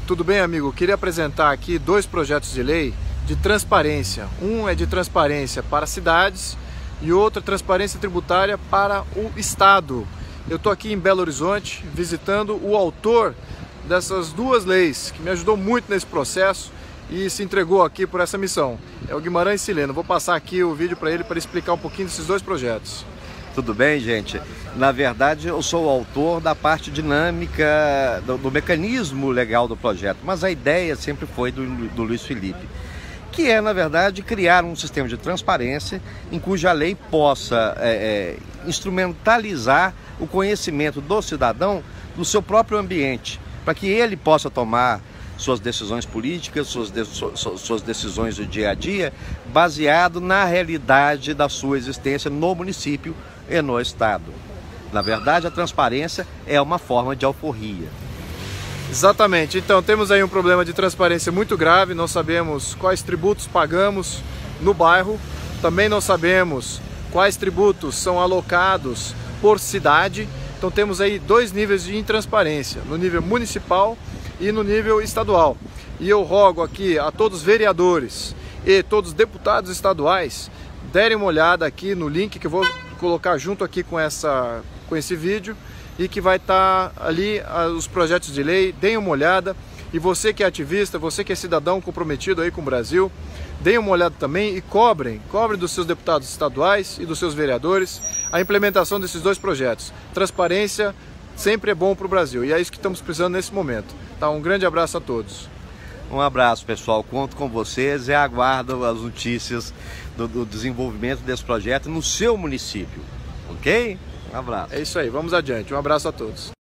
Tudo bem, amigo? Queria apresentar aqui dois projetos de lei de transparência. Um é de transparência para cidades e outro é transparência tributária para o Estado. Eu estou aqui em Belo Horizonte visitando o autor dessas duas leis, que me ajudou muito nesse processo e se entregou aqui por essa missão. É o Guimarães Sileno. Vou passar aqui o vídeo para ele para explicar um pouquinho desses dois projetos. Tudo bem, gente? Na verdade, eu sou o autor da parte dinâmica, do mecanismo legal do projeto, mas a ideia sempre foi do Luiz Felipe, que é, na verdade, criar um sistema de transparência em cuja lei possa instrumentalizar o conhecimento do cidadão no seu próprio ambiente, para que ele possa tomar suas decisões políticas, suas decisões do dia a dia, baseado na realidade da sua existência no município e no Estado. Na verdade, a transparência é uma forma de alforria. Exatamente. Então, temos aí um problema de transparência muito grave. Não sabemos quais tributos pagamos no bairro. Também não sabemos quais tributos são alocados por cidade. Então, temos aí dois níveis de intransparência, no nível municipal e no nível estadual. E eu rogo aqui a todos os vereadores e todos os deputados estaduais derem uma olhada aqui no link que eu vou colocar junto aqui com esse vídeo e que vai estar ali os projetos de lei. Deem uma olhada, e você que é ativista, você que é cidadão comprometido aí com o Brasil, deem uma olhada também e cobrem dos seus deputados estaduais e dos seus vereadores a implementação desses dois projetos. Transparência sempre é bom para o Brasil e é isso que estamos precisando nesse momento. Tá? Um grande abraço a todos. Um abraço, pessoal. Conto com vocês e aguardo as notícias do desenvolvimento desse projeto no seu município. Ok? Um abraço. É isso aí. Vamos adiante. Um abraço a todos.